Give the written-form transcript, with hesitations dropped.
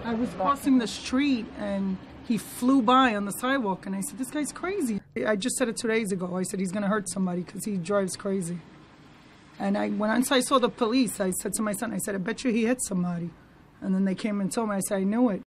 I was crossing the street and he flew by on the sidewalk, and I said, this guy's crazy. I just said it 2 days ago. I said he's going to hurt somebody because he drives crazy. And once I saw the police, I said to my son, I said, I bet you he hit somebody. And then they came and told me. I said, I knew it.